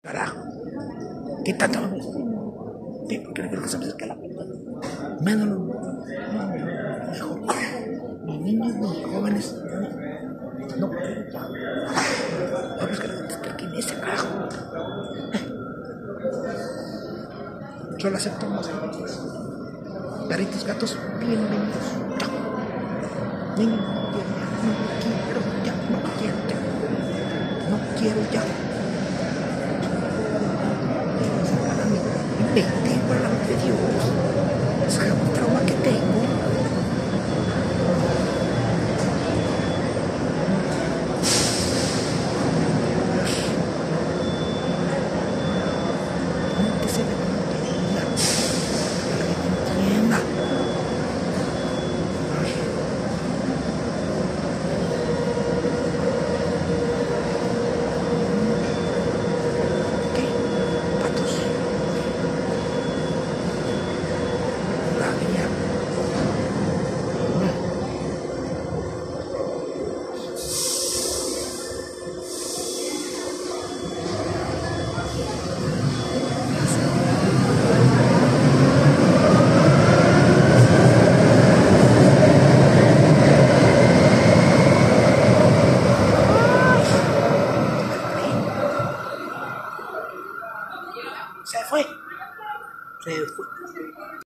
Carajo. Quítate. Sí, porque no quiero que se me acerque la puerta. Menos. Mejor. Ni niños ni jóvenes. No. Vamos que ¿quién es ese carajo? Solo aceptamos perritos, gatos, bienvenidos. Chao. No quiero ya. No quiero ya.